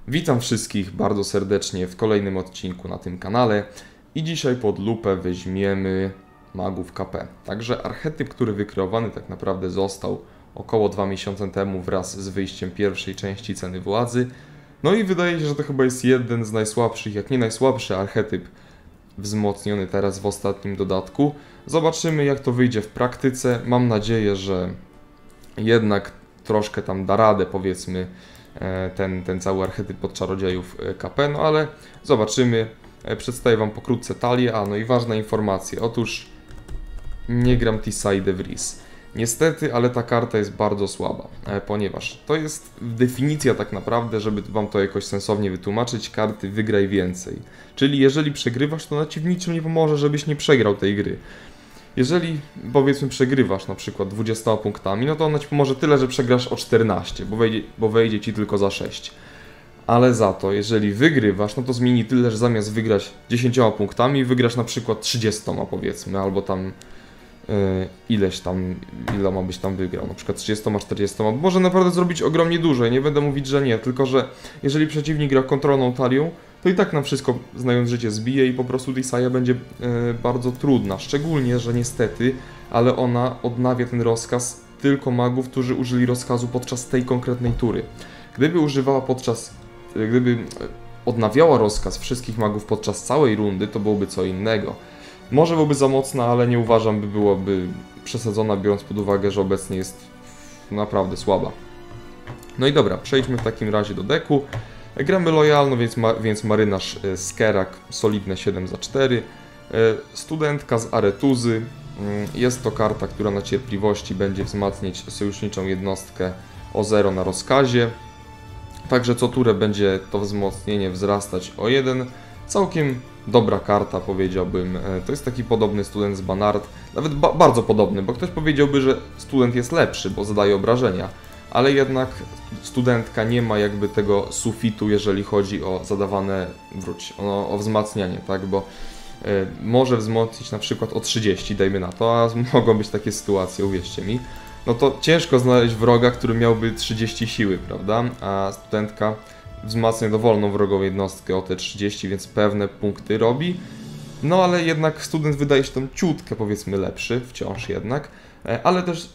Witam wszystkich bardzo serdecznie w kolejnym odcinku na tym kanale i dzisiaj pod lupę weźmiemy magów KP. Także archetyp, który wykreowany tak naprawdę został około 2 miesiące temu wraz z wyjściem pierwszej części Ceny Władzy. No i wydaje się, że to chyba jest jeden z najsłabszych, jak nie najsłabszy archetyp wzmocniony teraz w ostatnim dodatku. Zobaczymy, jak to wyjdzie w praktyce. Mam nadzieję, że jednak troszkę tam da radę, powiedzmy, ten cały archetyp pod czarodziejów KP, no ale zobaczymy. Przedstawię Wam pokrótce talię. No i ważna informacja, otóż nie gram Tisai de Vries. Niestety, ale ta karta jest bardzo słaba, ponieważ to jest definicja tak naprawdę, żeby Wam to jakoś sensownie wytłumaczyć, karty wygraj więcej. Czyli jeżeli przegrywasz, to ona Ci w niczym nie pomoże, żebyś nie przegrał tej gry. Jeżeli, powiedzmy, przegrywasz na przykład 20 punktami, no to ona Ci pomoże tyle, że przegrasz o 14, bo wejdzie Ci tylko za 6. Ale za to, jeżeli wygrywasz, no to zmieni tyle, że zamiast wygrać 10 punktami, wygrasz na przykład 30, powiedzmy, albo tam iloma byś tam wygrał, na przykład 30, 40, może naprawdę zrobić ogromnie dużo. Ja nie będę mówić, że nie, tylko że jeżeli przeciwnik gra kontrolną talią, to i tak na wszystko, znając życie, zbije i po prostu Tisaya będzie bardzo trudna. Szczególnie, że niestety, ale ona odnawia ten rozkaz tylko magów, którzy użyli rozkazu podczas tej konkretnej tury. Gdyby odnawiała rozkaz wszystkich magów podczas całej rundy, to byłoby co innego. Może byłoby za mocna, ale nie uważam, by byłaby przesadzona, biorąc pod uwagę, że obecnie jest naprawdę słaba. No i dobra, przejdźmy w takim razie do deku. Gramy lojalno, więc marynarz Skerak, solidne 7 za 4. Studentka z Aretuzy. Jest to karta, która na cierpliwości będzie wzmacniać sojuszniczą jednostkę o 0 na rozkazie. Także co turę będzie to wzmocnienie wzrastać o 1. Całkiem dobra karta, powiedziałbym. To jest taki podobny student z Banard. Nawet bardzo podobny, bo ktoś powiedziałby, że student jest lepszy, bo zadaje obrażenia. Ale jednak studentka nie ma jakby tego sufitu, jeżeli chodzi o zadawane, o wzmacnianie, tak? Bo może wzmocnić na przykład o 30, dajmy na to, a mogą być takie sytuacje, uwierzcie mi. No to ciężko znaleźć wroga, który miałby 30 siły, prawda? A studentka wzmacnia dowolną wrogą jednostkę o te 30, więc pewne punkty robi. No ale jednak student wydaje się tam ciutkę, powiedzmy, lepszy, wciąż jednak. Ale też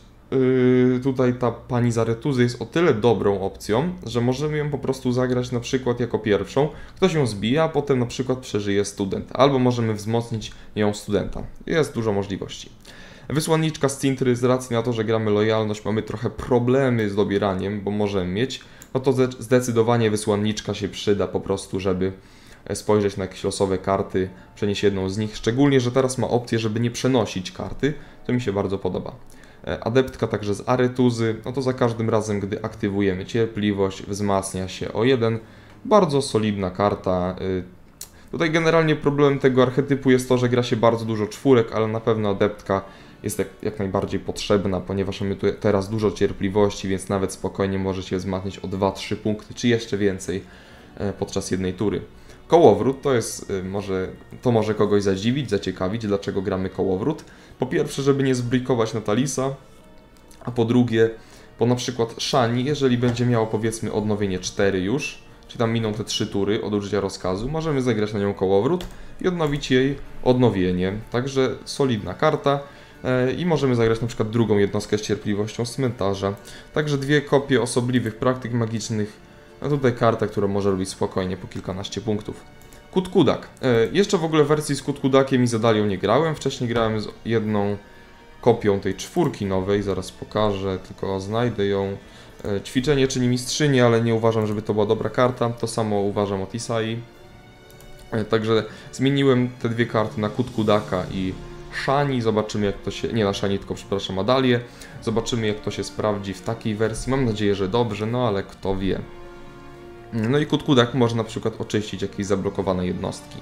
tutaj ta pani z Aretuzy jest o tyle dobrą opcją, że możemy ją po prostu zagrać na przykład jako pierwszą. Ktoś ją zbija, a potem na przykład przeżyje student. Albo możemy wzmocnić ją studenta. Jest dużo możliwości. Wysłanniczka z Cintry, z racji na to, że gramy lojalność, mamy trochę problemy z dobieraniem, bo możemy mieć. No to zdecydowanie wysłanniczka się przyda po prostu, żeby spojrzeć na jakieś losowe karty, przenieść jedną z nich. Szczególnie, że teraz ma opcję, żeby nie przenosić karty. To mi się bardzo podoba. Adeptka także z Aretuzy, no to za każdym razem, gdy aktywujemy cierpliwość, wzmacnia się o 1. Bardzo solidna karta. Tutaj generalnie problemem tego archetypu jest to, że gra się bardzo dużo czwórek, ale na pewno adeptka jest jak najbardziej potrzebna, ponieważ mamy tu teraz dużo cierpliwości, więc nawet spokojnie może się wzmacniać o 2-3 punkty, czy jeszcze więcej podczas jednej tury. Kołowrót to może kogoś zadziwić, zaciekawić, dlaczego gramy kołowrót. Po pierwsze, żeby nie zbrikować Natalisa, a po drugie, bo na przykład Shani, jeżeli będzie miało, powiedzmy, odnowienie 4 już, czy tam miną te 3 tury od użycia rozkazu, możemy zagrać na nią kołowrót i odnowić jej odnowienie. Także solidna karta. I możemy zagrać na przykład drugą jednostkę z cierpliwością z cmentarza. Także 2 kopie osobliwych praktyk magicznych. A tutaj karta, która może robić spokojnie po kilkanaście punktów. Kutkudak. Jeszcze w ogóle w wersji z Kutkudakiem i Zadalią nie grałem. Wcześniej grałem z jedną kopią tej czwórki nowej. Zaraz pokażę, tylko znajdę ją. Ćwiczenie czyni mistrzyni, ale nie uważam, żeby to była dobra karta. To samo uważam o Tisai. Także zmieniłem te 2 karty na Kutkudaka i Shani. Zobaczymy, jak to się... Nie na Shani, tylko przepraszam, Adalię. Zobaczymy, jak to się sprawdzi w takiej wersji. Mam nadzieję, że dobrze, no ale kto wie. No i Kutkudak może na przykład oczyścić jakieś zablokowane jednostki.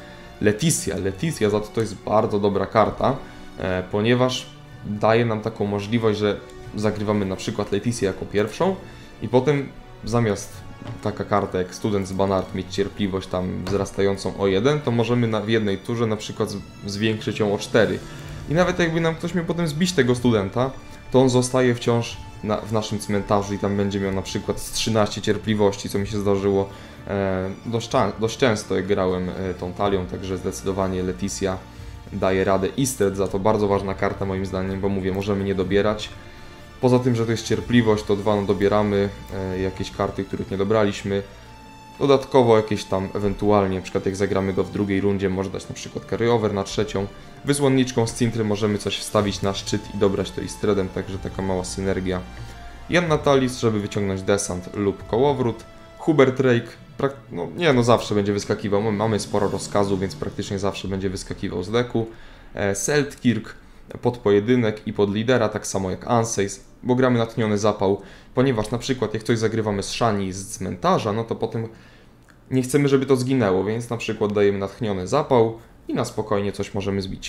Leticia za to jest bardzo dobra karta, ponieważ daje nam taką możliwość, że zagrywamy na przykład Leticję jako pierwszą i potem zamiast taka karta jak student z Banard mieć cierpliwość tam wzrastającą o 1, to możemy w jednej turze na przykład zwiększyć ją o 4. I nawet jakby nam ktoś miał potem zbić tego studenta, to on zostaje wciąż w naszym cmentarzu i tam będzie miał na przykład z 13 cierpliwości, co mi się zdarzyło Dość często jak grałem tą talią, także zdecydowanie Leticia daje radę. Istred za to bardzo ważna karta moim zdaniem, bo mówię, możemy nie dobierać. Poza tym, że to jest cierpliwość, to dwa, no dobieramy jakieś karty, których nie dobraliśmy. Dodatkowo jakieś tam ewentualnie, na przykład jak zagramy go w drugiej rundzie, może dać na przykład carryover na trzecią. Wysłanniczką z Cintry możemy coś wstawić na szczyt i dobrać to Istredem, także taka mała synergia. Jan Natalis, żeby wyciągnąć desant lub kołowrót. Hubert Drake, zawsze będzie wyskakiwał, mamy sporo rozkazu, więc praktycznie zawsze będzie wyskakiwał z deku. Seltkirk pod pojedynek i pod lidera, tak samo jak Anseis, bo gramy natchniony zapał, ponieważ na przykład jak coś zagrywamy z Shani z cmentarza, no to potem nie chcemy, żeby to zginęło, więc na przykład dajemy natchniony zapał i na spokojnie coś możemy zbić.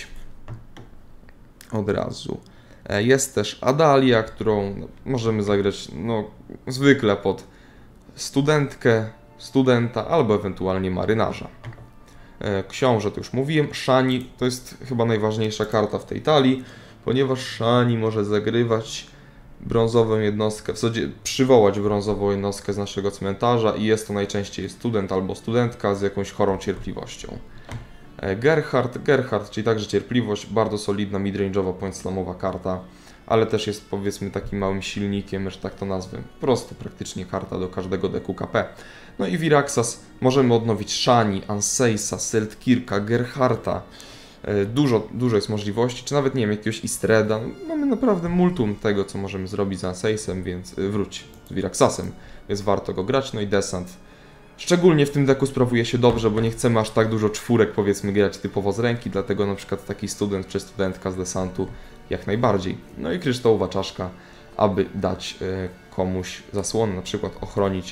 Od razu. Jest też Adalia, którą możemy zagrać zwykle pod studentkę, studenta albo ewentualnie marynarza. Książę, to już mówiłem. Shani to jest chyba najważniejsza karta w tej talii, ponieważ Shani może zagrywać brązową jednostkę, w zasadzie przywołać brązową jednostkę z naszego cmentarza i jest to najczęściej student albo studentka z jakąś chorą cierpliwością. Gerhard, czyli także cierpliwość, bardzo solidna midrange'owa point-slamowa karta, ale też jest powiedzmy takim małym silnikiem, że tak to nazwę. Po prostu praktycznie karta do każdego deku KP. No i Viraxas możemy odnowić Shani, Anseisa, Seltkirka, Gerharta. Dużo jest możliwości, czy nawet nie wiem, jakiegoś Istreda. Mamy naprawdę multum tego, co możemy zrobić z Anseisem, więc z Viraxasem, więc warto go grać. No i desant. Szczególnie w tym deku sprawuje się dobrze, bo nie chcemy aż tak dużo czwórek powiedzmy grać typowo z ręki, dlatego na przykład taki student czy studentka z desantu jak najbardziej. No i kryształowa czaszka, aby dać komuś zasłonę, na przykład ochronić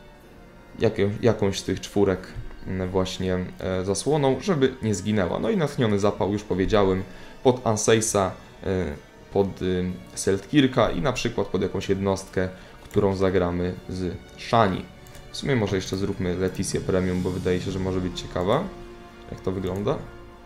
jakąś z tych czwórek właśnie zasłoną, żeby nie zginęła. No i natchniony zapał, już powiedziałem, pod Anseisa, pod Seltkirka i na przykład pod jakąś jednostkę, którą zagramy z Shani. W sumie może jeszcze zróbmy Leticię Premium, bo wydaje się, że może być ciekawa. Jak to wygląda?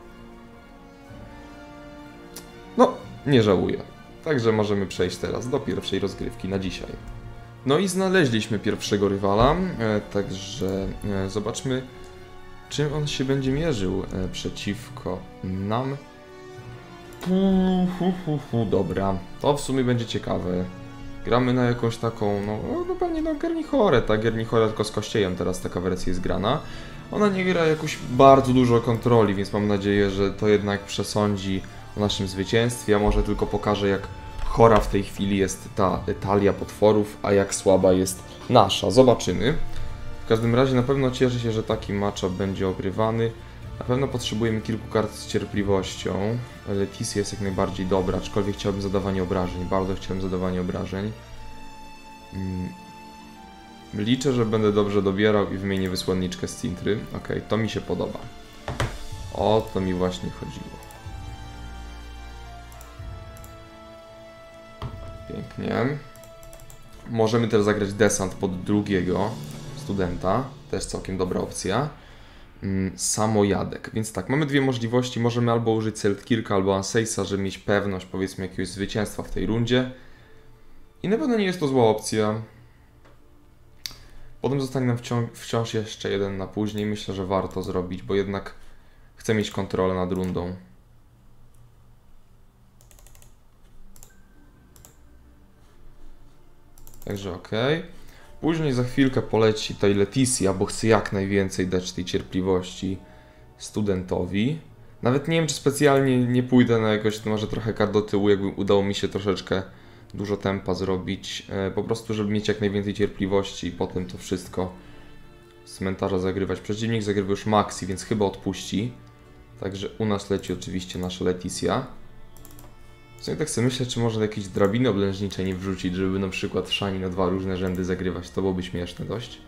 No, nie żałuję. Także możemy przejść teraz do pierwszej rozgrywki na dzisiaj. No i znaleźliśmy pierwszego rywala, także zobaczmy, czym on się będzie mierzył przeciwko nam. Dobra, to w sumie będzie ciekawe. Gramy na jakąś taką, pewnie na Gernichorę, tak? Gernichora tylko z kościejem teraz taka wersja jest grana. Ona nie gra jakoś bardzo dużo kontroli, więc mam nadzieję, że to jednak przesądzi o naszym zwycięstwie, a może tylko pokaże, jak chora w tej chwili jest ta talia potworów, a jak słaba jest nasza. Zobaczymy. W każdym razie na pewno cieszę się, że taki matchup będzie ogrywany. Na pewno potrzebujemy kilku kart z cierpliwością. Leticia jest jak najbardziej dobra, aczkolwiek chciałbym zadawanie obrażeń. Bardzo chciałem zadawanie obrażeń. Liczę, że będę dobrze dobierał i wymienię wysłanniczkę z Cintry. Ok, to mi się podoba. O to mi właśnie chodziło. Pięknie. Możemy też zagrać desant pod drugiego studenta. Też całkiem dobra opcja. Samojadek. Więc tak, mamy dwie możliwości. Możemy albo użyć Seltkirka, albo Anseisa, żeby mieć pewność, powiedzmy, jakiegoś zwycięstwa w tej rundzie. I na pewno nie jest to zła opcja. Potem zostanie nam wciąż jeszcze jeden na później. Myślę, że warto zrobić, bo jednak chcę mieć kontrolę nad rundą. Także ok. Później za chwilkę poleci tutaj Leticia, bo chcę jak najwięcej dać tej cierpliwości studentowi. Nawet nie wiem, czy specjalnie nie pójdę na jakoś, może trochę kart do tyłu, jakby udało mi się troszeczkę dużo tempa zrobić. Po prostu, żeby mieć jak najwięcej cierpliwości i potem to wszystko z cmentarza zagrywać. Przeciwnik zagrywa już Maxi, więc chyba odpuści. Także u nas leci oczywiście nasza Leticia. W sumie tak sobie myślę, czy można jakieś drabiny oblężnicze nie wrzucić, żeby na przykład Shani na dwa różne rzędy zagrywać. To byłoby śmieszne dość.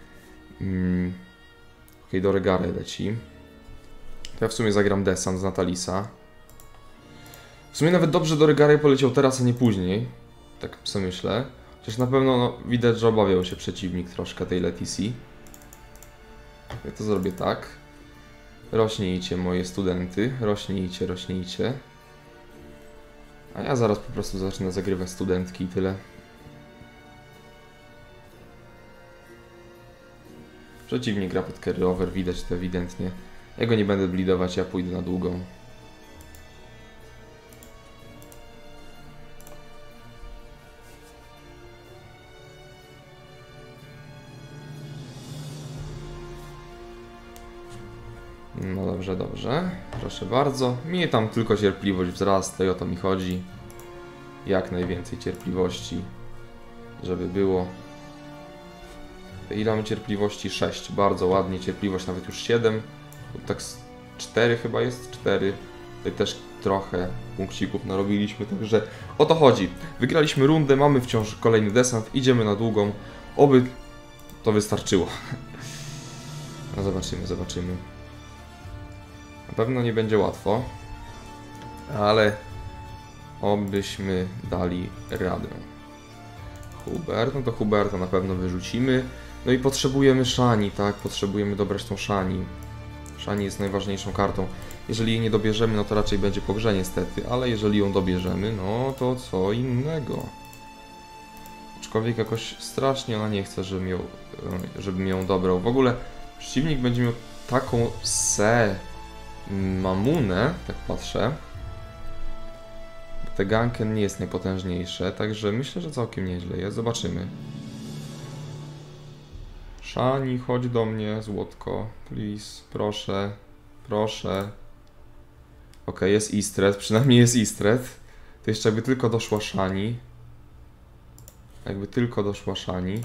Ok, do Regary leci. To ja w sumie zagram desant z Natalisa. W sumie nawet dobrze do Regary poleciał teraz, a nie później. Tak sobie myślę. Chociaż na pewno widać, że obawiał się przeciwnik troszkę tej Leticji. Ja to zrobię tak. Rośnijcie moje studenty. Rośnijcie, rośnijcie. A ja zaraz po prostu zacznę zagrywać studentki i tyle. Przeciwnik gra pod carry over, widać to ewidentnie. Ja go nie będę blidować, ja pójdę na długą. No dobrze, dobrze. Proszę bardzo. Mnie tam tylko cierpliwość wzrasta i o to mi chodzi. Jak najwięcej cierpliwości, żeby było. Ile mamy cierpliwości? 6. Bardzo ładnie. Cierpliwość nawet już 7. Tak 4 chyba jest. 4. Tutaj też trochę punkcików narobiliśmy, także o to chodzi. Wygraliśmy rundę, mamy wciąż kolejny desant. Idziemy na długą. Oby to wystarczyło. No zobaczymy, zobaczymy. Na pewno nie będzie łatwo, ale obyśmy dali radę. Hubert, no to Huberta na pewno wyrzucimy. No i potrzebujemy Shani, tak? Potrzebujemy dobrać tą Shani. Shani jest najważniejszą kartą. Jeżeli jej nie dobierzemy, no to raczej będzie po grze niestety, ale jeżeli ją dobierzemy, no to co innego. Aczkolwiek jakoś strasznie ona nie chce, żebym ją dobrał. W ogóle przeciwnik będzie miał taką Mamunę, tak patrzę. Te Ganken nie jest najpotężniejsze, także myślę, że całkiem nieźle jest. Zobaczymy. Shani, chodź do mnie, złotko. Please, proszę. Proszę. Ok, jest Istred, przynajmniej jest Istred. To jeszcze jakby tylko doszła Shani. Jakby tylko doszła Shani.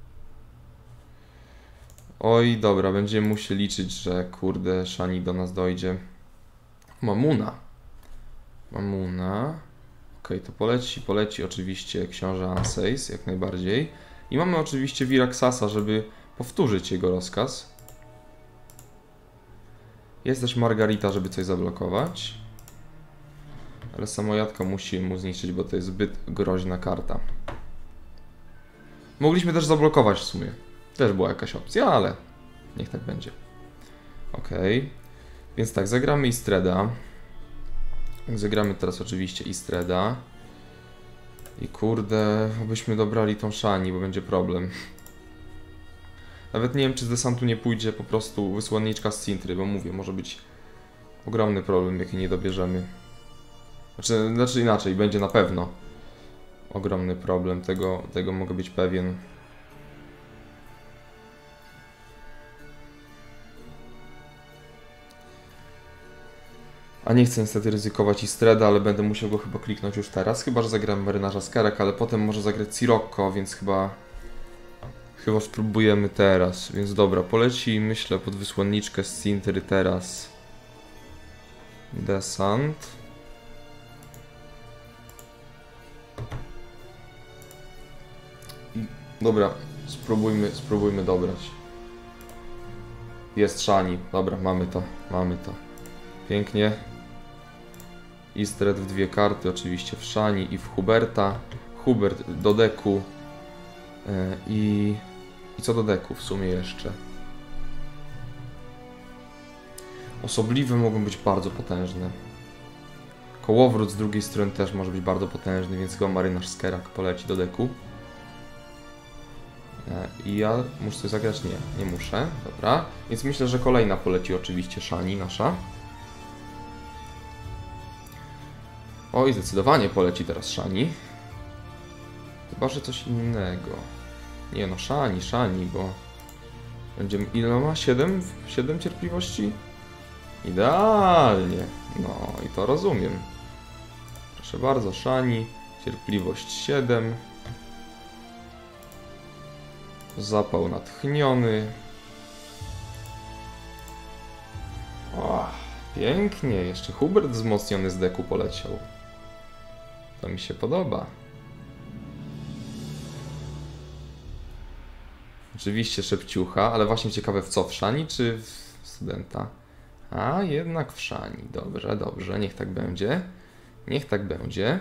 Oj, dobra, będziemy musieli liczyć, że kurde, Shani do nas dojdzie. Mamuna. Mamuna. Okej, to poleci oczywiście książę Anseis, jak najbardziej. I mamy oczywiście Viraxasa, żeby powtórzyć jego rozkaz. Jest też Margarita, żeby coś zablokować. Ale samojadka musi mu zniszczyć, bo to jest zbyt groźna karta. Mogliśmy też zablokować w sumie. Też była jakaś opcja, ale niech tak będzie. Okej. Więc tak, zagramy Istreda. Zagramy teraz oczywiście Istreda. I kurde, abyśmy dobrali tą Shani, bo będzie problem. Nawet nie wiem, czy z desantu nie pójdzie po prostu wysłanniczka z Cintry, bo mówię, może być ogromny problem, jaki nie dobierzemy. Znaczy inaczej, będzie na pewno ogromny problem, tego mogę być pewien. A nie chcę niestety ryzykować Istreda, ale będę musiał go chyba kliknąć już teraz. Chyba że zagram marynarza Skerek, ale potem może zagrać Sirocco, więc chyba spróbujemy teraz. Więc dobra, poleci myślę pod wysłanniczkę z Cintry teraz. Desant. Dobra, spróbujmy dobrać. Jest Shani, dobra, mamy to. Pięknie. Istred w 2 karty, oczywiście w Shani i w Huberta. Hubert do deku. I co do deku w sumie jeszcze? Osobliwe mogą być bardzo potężne. Kołowrót z drugiej strony też może być bardzo potężny, więc chyba marynarz Skerak poleci do deku. I ja muszę coś zagrać? Nie muszę. Dobra. Więc myślę, że kolejna poleci oczywiście Shani nasza. Oj, zdecydowanie poleci teraz Shani. Chyba, że coś innego. Nie no, Shani, bo... Będziemy... Ile ma? 7 cierpliwości? Idealnie. No i to rozumiem. Proszę bardzo, Shani. Cierpliwość 7. Zapał natchniony. O, pięknie. Jeszcze Hubert wzmocniony z deku poleciał. To mi się podoba. Oczywiście szepciucha, ale właśnie ciekawe w co? W Shani czy w studenta? A, jednak w Shani. Dobrze, dobrze. Niech tak będzie. Niech tak będzie.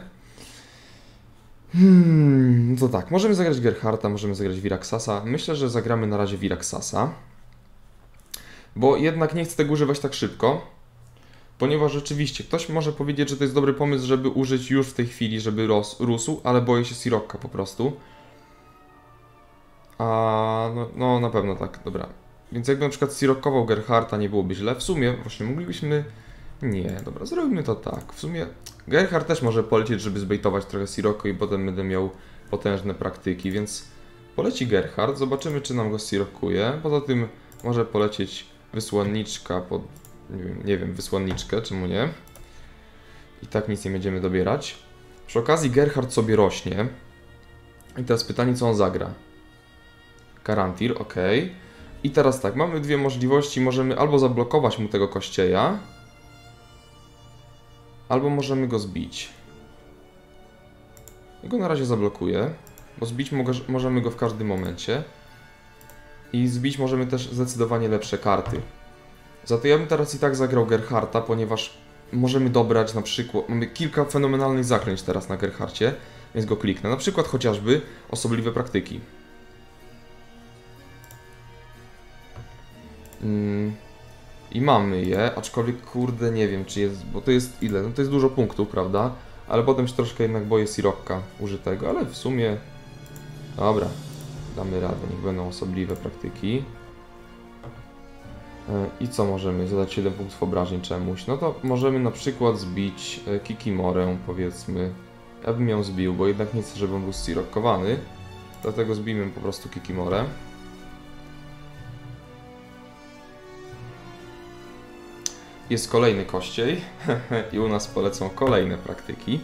No to tak, możemy zagrać Gerharta, możemy zagrać Viraxasa. Myślę, że zagramy na razie Viraxasa. Bo jednak nie chcę tego używać tak szybko. Ponieważ rzeczywiście ktoś może powiedzieć, że to jest dobry pomysł, żeby użyć już w tej chwili, żeby rósł, ale boję się Sirocca po prostu. A no na pewno tak, dobra. Więc jakby na przykład sirokował Gerharta, nie byłoby źle. W sumie właśnie moglibyśmy... Nie, dobra, zrobimy to tak. W sumie Gerhard też może polecieć, żeby zbejtować trochę Sirocco i potem będę miał potężne praktyki, więc poleci Gerhard, zobaczymy czy nam go sirokuje. Poza tym może polecieć wysłanniczka pod... Nie wiem, wysłanniczkę, czemu nie? I tak nic nie będziemy dobierać. Przy okazji Gerhard sobie rośnie. I teraz pytanie, co on zagra. Garantir, ok. I teraz tak, mamy dwie możliwości. Możemy albo zablokować mu tego kościeja, albo możemy go zbić. Ja go na razie zablokuję, bo zbić możemy go w każdym momencie. I zbić możemy też zdecydowanie lepsze karty. Za to ja bym teraz i tak zagrał Gerharta, ponieważ możemy dobrać na przykład... Mamy kilka fenomenalnych zaklęć teraz na Gerharcie, więc go kliknę. Na przykład chociażby osobliwe praktyki. I mamy je, aczkolwiek kurde nie wiem czy jest, bo to jest ile? No to jest dużo punktów, prawda? Ale potem się troszkę jednak boję Sirocca użytego, ale w sumie... Dobra, damy radę, niech będą osobliwe praktyki. I co możemy? Zadać 7 punktów obrażeń czemuś. No to możemy na przykład zbić Kikimorę, powiedzmy. Ja bym ją zbił, bo jednak nie chcę, żeby on był sirokkowany. Dlatego zbijmy po prostu Kikimorę. Jest kolejny kościej i u nas polecą kolejne praktyki.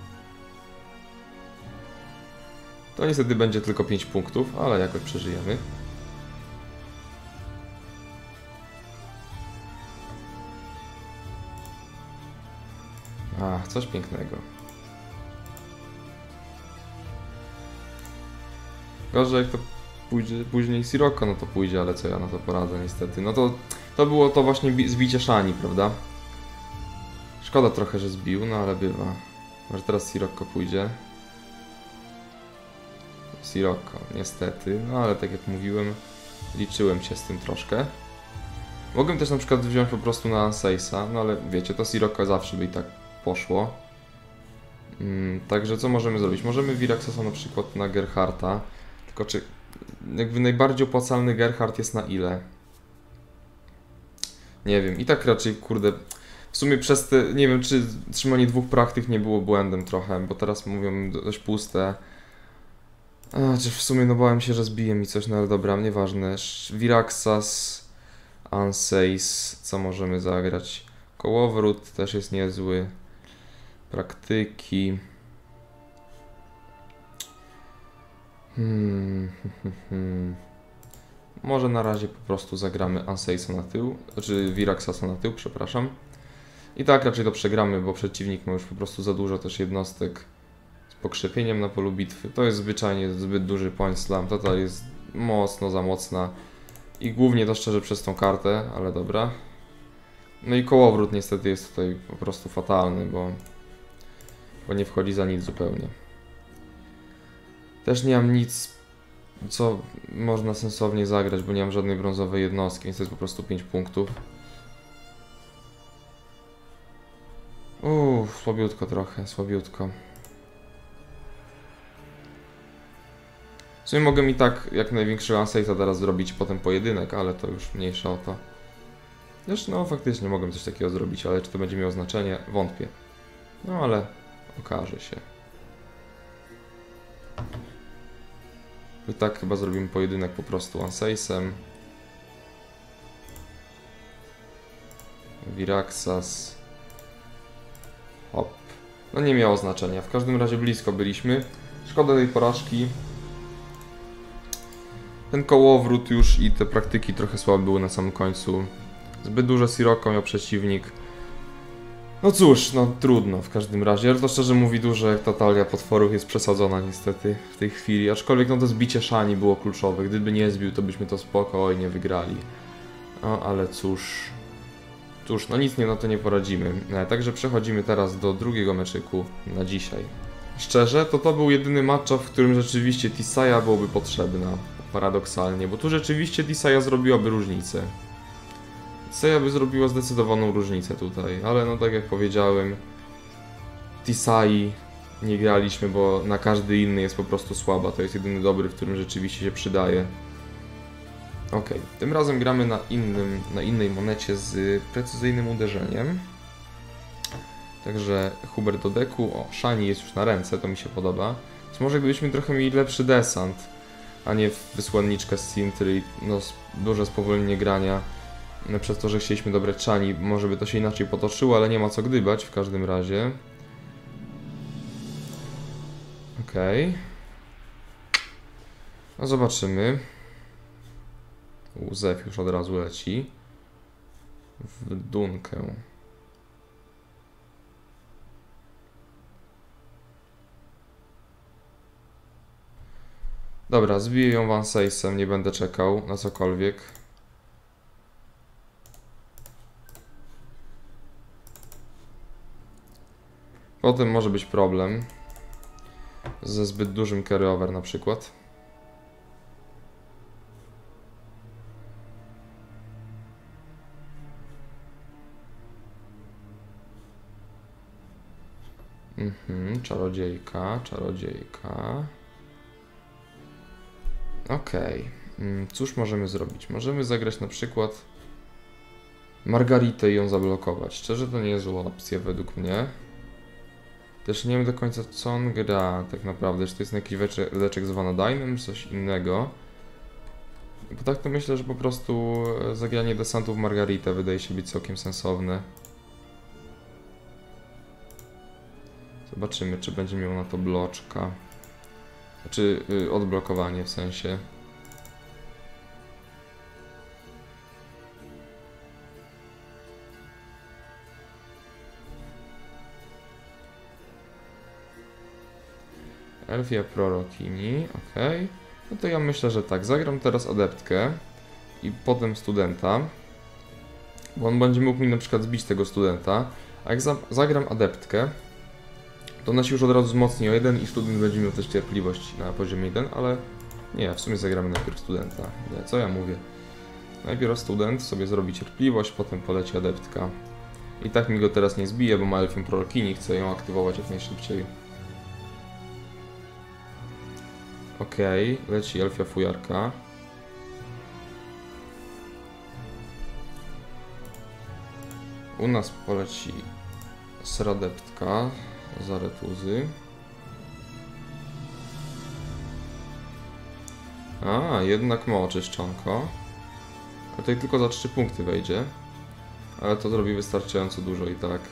To niestety będzie tylko 5 punktów, ale jakoś przeżyjemy. Ach, coś pięknego. Gorzej jak to pójdzie później Sirocco, no to pójdzie, ale co ja na to poradzę niestety. No to było to właśnie zbicie Szani, prawda? Szkoda trochę, że zbił, no ale bywa. Może teraz Sirocco pójdzie. Sirocco, niestety, no ale tak jak mówiłem, liczyłem się z tym troszkę. Mogłem też na przykład wziąć po prostu na Anseiza, no ale wiecie, to Sirocco zawsze by i tak poszło. Także co możemy zrobić? Możemy Viraxasa na przykład na Gerharta, tylko czy jakby najbardziej opłacalny Gerhard jest na ile? Nie wiem, i tak raczej kurde, w sumie przez te, nie wiem czy trzymanie dwóch praktyk nie było błędem trochę, bo teraz mówią dość puste. Czy w sumie no bałem się, że zbije mi coś, no ale dobra, nieważne. Viraxas, Anseiz, co możemy zagrać? Kołowrót też jest niezły. Praktyki. Może na razie po prostu zagramy Anseiza na tył, znaczy Viraxasa na tył, przepraszam. I tak raczej to przegramy, bo przeciwnik ma już po prostu za dużo też jednostek z pokrzepieniem na polu bitwy. To jest zwyczajnie zbyt duży point slam, ta jest mocno za mocna. I głównie to szczerze przez tą kartę, ale dobra. No i kołowrót niestety jest tutaj po prostu fatalny, bo nie wchodzi za nic zupełnie. Też nie mam nic, co można sensownie zagrać, bo nie mam żadnej brązowej jednostki, więc to jest po prostu 5 punktów. Słabiutko trochę, słabiutko. W sumie mogę i tak jak największego Anseiza teraz zrobić potem pojedynek, ale to już mniejsza o to. Zresztą no faktycznie mogłem coś takiego zrobić, ale czy to będzie miało znaczenie? Wątpię. No ale okaże się. I tak chyba zrobimy pojedynek po prostu Anseizem. Viraxas. Hop. No nie miało znaczenia. W każdym razie blisko byliśmy. Szkoda tej porażki. Ten kołowrót już i te praktyki trochę słabe były na samym końcu. Zbyt duże Sirocco miał przeciwnik. No cóż, no trudno w każdym razie, ale to szczerze mówi że ta talia potworów jest przesadzona niestety w tej chwili, aczkolwiek no to zbicie Szani było kluczowe, gdyby nie zbił to byśmy to spokojnie wygrali. No ale cóż, no nic na to nie poradzimy. Także przechodzimy teraz do drugiego meczyku na dzisiaj. Szczerze, to był jedyny matchup, w którym rzeczywiście Tissaia byłoby potrzebna, paradoksalnie, bo tu rzeczywiście Tissaia zrobiłaby różnicę. Tissaia by zrobiła zdecydowaną różnicę tutaj, ale no tak jak powiedziałem, Tissai nie graliśmy, bo na każdy inny jest po prostu słaba, to jest jedyny dobry, w którym rzeczywiście się przydaje. Ok, tym razem gramy na innej monecie z precyzyjnym uderzeniem. Także Hubert do deku. O, Shani jest już na ręce, to mi się podoba. Więc może gdybyśmy trochę mieli lepszy desant, a nie wysłanniczkę z Sintry, no duże spowolnienie grania. Przez to, że chcieliśmy dobrać Shani, może by to się inaczej potoczyło, ale nie ma co gdybać w każdym razie. Okej. No zobaczymy. Zef już od razu leci. W Dunkę. Dobra, zbiję ją Van Seysem, nie będę czekał na cokolwiek. Potem może być problem ze zbyt dużym carryover na przykład. Czarodziejka, czarodziejka. Okej. Cóż możemy zrobić? Możemy zagrać na przykład Margaritę i ją zablokować. Szczerze to nie jest zła opcja według mnie. Też nie wiem do końca co on gra tak naprawdę. Czy to jest jakiś leczek z Vanadinem, coś innego. Bo tak to myślę, że po prostu zagranie desantu w Margaritę wydaje się być całkiem sensowne. Zobaczymy, czy będzie miał na to bloczka. Znaczy odblokowanie w sensie. Elfia prorokini, ok. No to ja myślę, że tak. Zagram teraz adeptkę i potem studenta. Bo on będzie mógł mi na przykład zbić tego studenta. A jak zagram adeptkę, to ona się już od razu wzmocni o 1 i student będzie miał też cierpliwość na poziomie 1, ale nie, w sumie zagramy najpierw studenta. Nie, co ja mówię? Najpierw student sobie zrobi cierpliwość, potem poleci adeptka. I tak mi go teraz nie zbije, bo ma Elfię prorokini, chcę ją aktywować jak najszybciej. Okej, leci Elfia fujarka. U nas poleci sradeptka za retuzy. A, jednak ma oczyszczonko. A tutaj tylko za 3 punkty wejdzie. Ale to zrobi wystarczająco dużo i tak.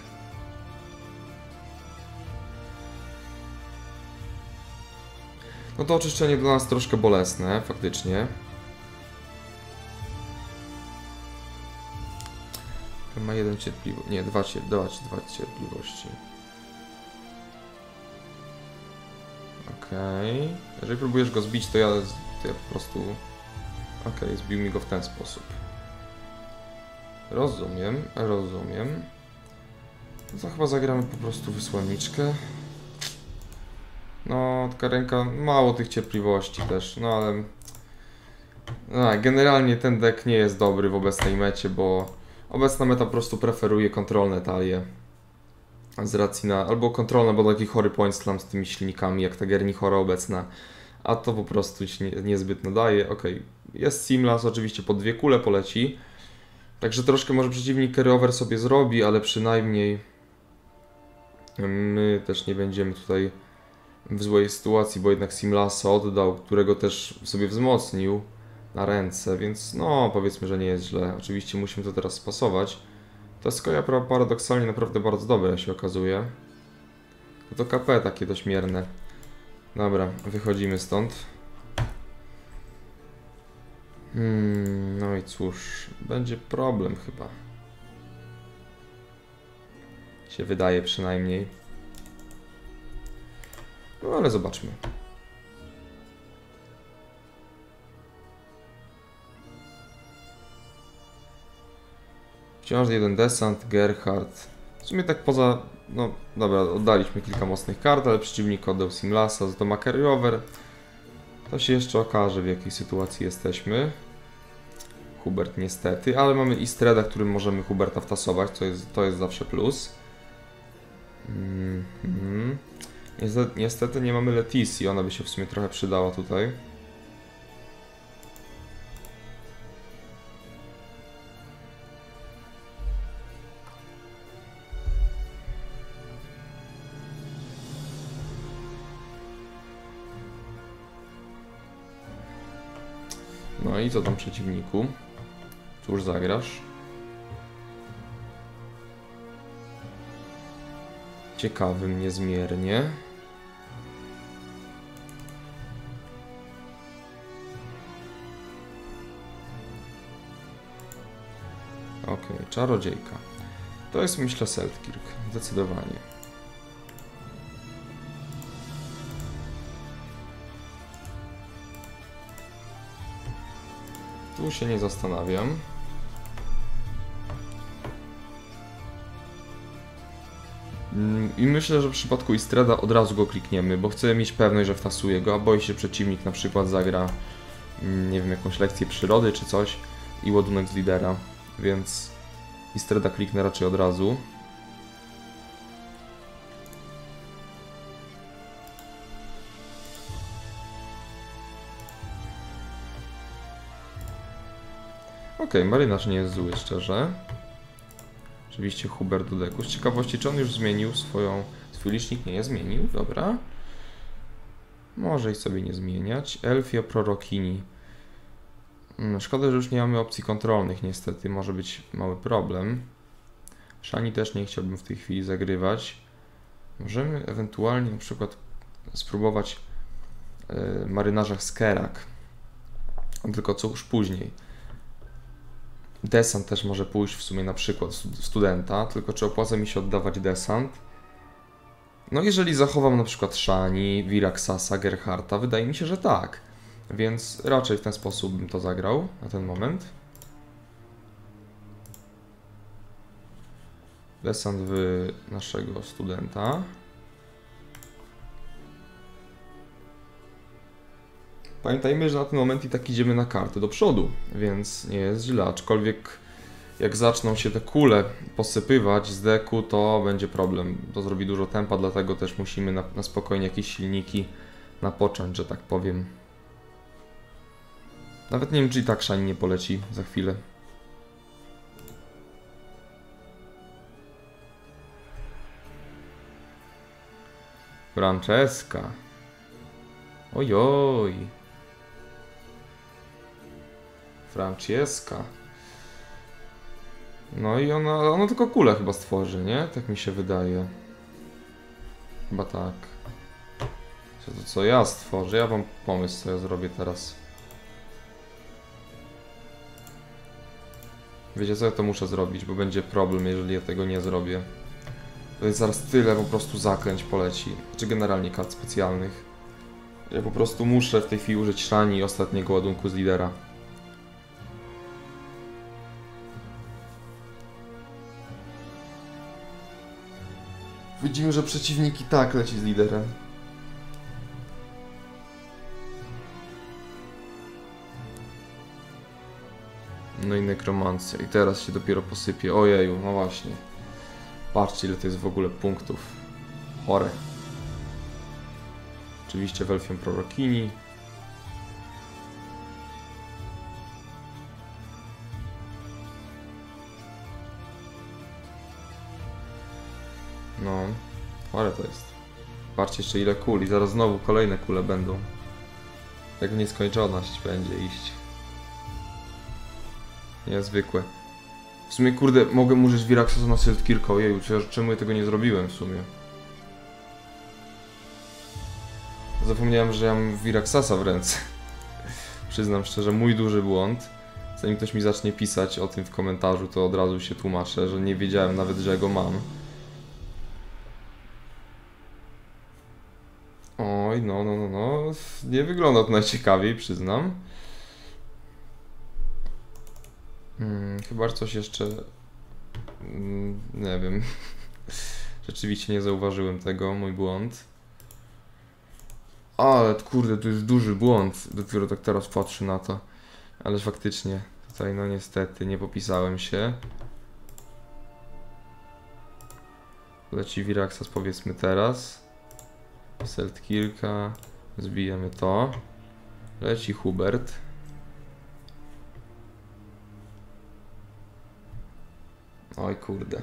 No to oczyszczenie dla nas troszkę bolesne, faktycznie. Ma 1 cierpliwości. Nie, 2 cierpliwości. Okej. Jeżeli próbujesz go zbić, to ja po prostu... Okej, zbił mi go w ten sposób. Rozumiem, rozumiem. No to chyba zagramy po prostu wysłanniczkę. No, taka ręka, mało tych cierpliwości też, no ale... No, generalnie ten deck nie jest dobry w obecnej mecie, bo obecna meta po prostu preferuje kontrolne talie. Z racji na... albo kontrolne, bo taki chory point slam z tymi silnikami, jak ta Gernichora obecna. A to po prostu się niezbyt nadaje. Okej, jest Simlas, oczywiście po 2 kule poleci. Także troszkę może przeciwnik carryover sobie zrobi, ale przynajmniej my też nie będziemy tutaj w złej sytuacji, bo jednak Simlasa oddał, którego też sobie wzmocnił na ręce, więc no powiedzmy, że nie jest źle. Oczywiście musimy to teraz spasować. Ta skoja paradoksalnie naprawdę bardzo dobra się okazuje. To KP takie dość mierne. Dobra, wychodzimy stąd. No i cóż, będzie problem chyba. Się wydaje przynajmniej. No ale zobaczmy. Wciąż 1 desant, Gerhard. W sumie tak poza... No dobra, oddaliśmy kilka mocnych kart, ale przeciwnik oddał Simlasa, za to ma carryover. To się jeszcze okaże, w jakiej sytuacji jesteśmy. Hubert niestety, ale mamy Istreda, którym możemy Huberta wtasować, to jest zawsze plus. Niestety nie mamy Leticji, ona by się w sumie trochę przydała tutaj. No i co tam przeciwniku? Cóż zagrasz? Ciekawym niezmiernie. Okej, czarodziejka. To jest, myślę, Seltkirk. Zdecydowanie. Tu się nie zastanawiam. I myślę, że w przypadku Istreda od razu go klikniemy, bo chcę mieć pewność, że wtasuje go, a boi się przeciwnik na przykład zagra, nie wiem, jakąś lekcję przyrody czy coś i ładunek z lidera, więc Istreda kliknę raczej od razu. Okej, marynarz nie jest zły, szczerze. Oczywiście Hubert do deku. Z ciekawości, czy on już zmienił swój licznik? Nie zmienił, dobra. Może ich sobie nie zmieniać. Elfia Prorokini. Szkoda, że już nie mamy opcji kontrolnych, niestety. Może być mały problem. Shani też nie chciałbym w tej chwili zagrywać. Możemy ewentualnie na przykład spróbować marynarza Skerak. Tylko co już później. Desant też może pójść w sumie na przykład studenta, tylko czy opłaca mi się oddawać desant? No jeżeli zachowam na przykład Shani, Viraxasa, Gerharta, wydaje mi się, że tak. Więc raczej w ten sposób bym to zagrał na ten moment. Desant w naszego studenta. Pamiętajmy, że na ten moment i tak idziemy na kartę do przodu, więc nie jest źle, aczkolwiek jak zaczną się te kule posypywać z deku, to będzie problem. To zrobi dużo tempa, dlatego też musimy na spokojnie jakieś silniki napocząć, że tak powiem. Nawet nie wiem, czy i tak Shani nie poleci za chwilę. Francesca. Ojoj. Francesca. No i ona tylko kulę chyba stworzy, nie? Tak mi się wydaje. Chyba tak. To co ja stworzę? Ja mam pomysł, co ja zrobię teraz. Wiecie co, ja to muszę zrobić, bo będzie problem, jeżeli ja tego nie zrobię. To jest zaraz tyle po prostu zakręć poleci. Czy generalnie kart specjalnych. Ja po prostu muszę w tej chwili użyć Shani i ostatniego ładunku z lidera. Widzimy, że przeciwnik i tak leci z liderem. No i nekromancja. I teraz się dopiero posypie. Ojeju, no właśnie. Patrzcie, ile to jest w ogóle punktów. Chore. Oczywiście w Elfią Prorokini. No, chore to jest. Patrzcie jeszcze ile kul i zaraz znowu kolejne kule będą. Jak w nieskończoność będzie iść. Niezwykłe. W sumie kurde, mogę użyć Viraxasa na Seltkirka, ojeju, czemu ja tego nie zrobiłem w sumie? Zapomniałem, że ja mam Viraxasa w ręce. Przyznam szczerze, mój duży błąd. Zanim ktoś mi zacznie pisać o tym w komentarzu, to od razu się tłumaczę, że nie wiedziałem nawet, że go mam. Oj, no. Nie wygląda to najciekawiej, przyznam. Chyba coś jeszcze... nie wiem. Rzeczywiście nie zauważyłem tego, mój błąd. Ale kurde, to jest duży błąd. Dopiero tak teraz patrzę na to. Ale faktycznie, tutaj no niestety nie popisałem się. Leci Viraxas powiedzmy teraz. Seltkirka. Zbijemy to. Leci Hubert. Oj kurde.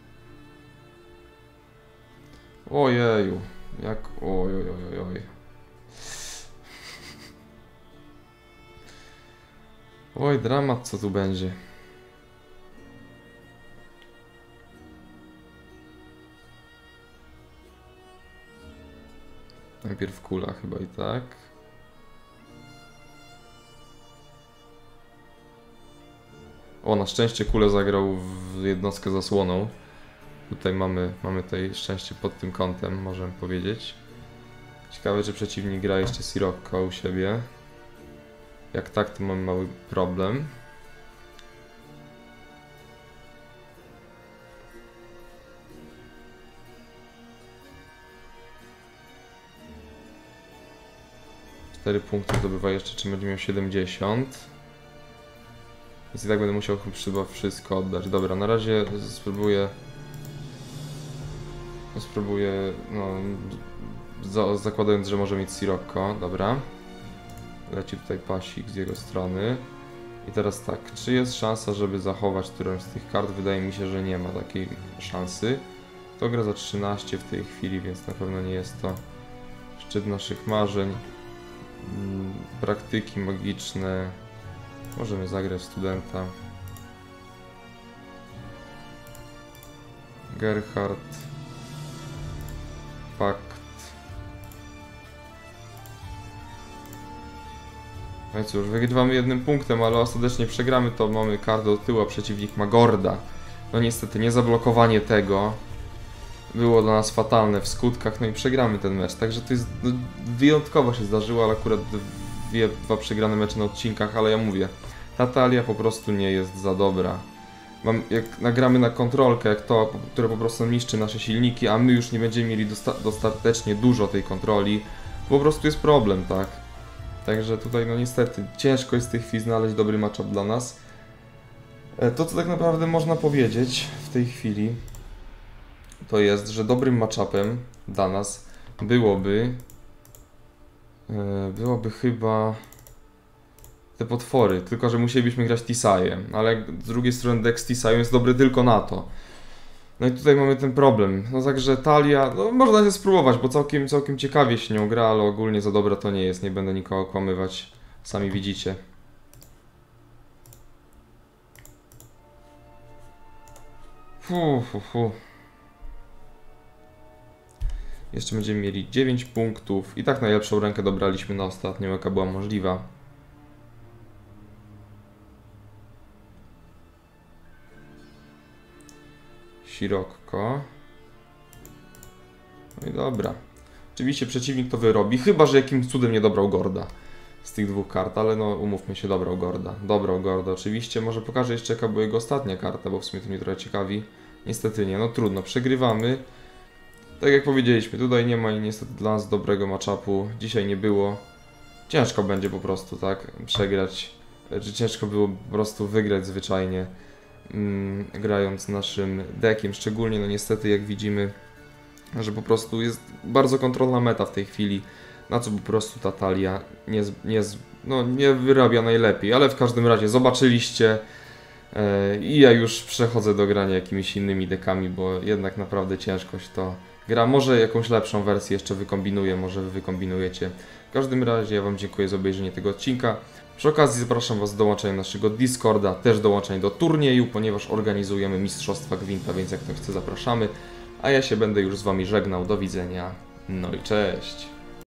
Ojeju. Jak... Oj. Oj, dramat co tu będzie. Najpierw kula chyba i tak. O, na szczęście kulę zagrał w jednostkę zasłoną. Tutaj mamy tutaj szczęście pod tym kątem, możemy powiedzieć. Ciekawe, czy przeciwnik gra jeszcze Sirocco u siebie. Jak tak, to mamy mały problem. Cztery punkty zdobywa jeszcze, czy będzie miał 70. Więc i tak będę musiał chyba wszystko oddać. Dobra, na razie spróbuję, no, zakładając, że może mieć Sirocco. Dobra. Leci tutaj pasik z jego strony. I teraz tak, czy jest szansa, żeby zachować którąś z tych kart? Wydaje mi się, że nie ma takiej szansy. To gra za 13 w tej chwili, więc na pewno nie jest to szczyt naszych marzeń. Praktyki magiczne. Możemy zagrać studenta. Gerhard. Pakt. No i cóż, wygrywamy jednym punktem, ale ostatecznie przegramy to. Mamy kartę do tyłu, a przeciwnik ma Gorda. No niestety, niezablokowanie tego było dla nas fatalne w skutkach, no i przegramy ten mecz. Także to jest, no, wyjątkowo się zdarzyło, ale akurat dwa przegrane mecze na odcinkach, ale ja mówię, ta talia po prostu nie jest za dobra. Jak nagramy na kontrolkę, jak to, które po prostu niszczy nasze silniki, a my już nie będziemy mieli dostatecznie dużo tej kontroli, po prostu jest problem, tak? Także tutaj, no niestety, ciężko jest w tej chwili znaleźć dobry matchup dla nas. To, co tak naprawdę można powiedzieć w tej chwili, to jest, że dobrym matchupem dla nas byłoby chyba te potwory, tylko że musielibyśmy grać Tisajem, ale z drugiej strony deck z Tisajem jest dobry tylko na to. No i tutaj mamy ten problem. No także talia, no można się spróbować, bo całkiem ciekawie się nią gra, ale ogólnie za dobra to nie jest, nie będę nikogo okłamywać, sami widzicie. Jeszcze będziemy mieli 9 punktów i tak najlepszą rękę dobraliśmy na ostatnią, jaka była możliwa. Sirocco. No i dobra. Oczywiście przeciwnik to wyrobi, chyba że jakimś cudem nie dobrał Gorda z tych dwóch kart, ale no umówmy się, dobrał Gorda. Dobrał Gorda oczywiście, może pokażę jeszcze jaka była jego ostatnia karta, bo w sumie to mnie trochę ciekawi. Niestety nie, no trudno, przegrywamy. Tak jak powiedzieliśmy, tutaj nie ma niestety dla nas dobrego matchupu, dzisiaj nie było. Ciężko będzie po prostu, tak, przegrać, czy ciężko było po prostu wygrać zwyczajnie, grając naszym deckiem, szczególnie, no niestety jak widzimy, że po prostu jest bardzo kontrolna meta w tej chwili, na co po prostu ta talia nie wyrabia najlepiej, ale w każdym razie zobaczyliście i ja już przechodzę do grania jakimiś innymi deckami, bo jednak naprawdę ciężkość to gra. Może jakąś lepszą wersję jeszcze wykombinuję, może wy wykombinujecie. W każdym razie ja wam dziękuję za obejrzenie tego odcinka. Przy okazji zapraszam was do dołączenia naszego Discorda, też dołączenia do turnieju, ponieważ organizujemy Mistrzostwa Gwinta, więc jak ktoś chce zapraszamy. A ja się będę już z wami żegnał, do widzenia, no i cześć!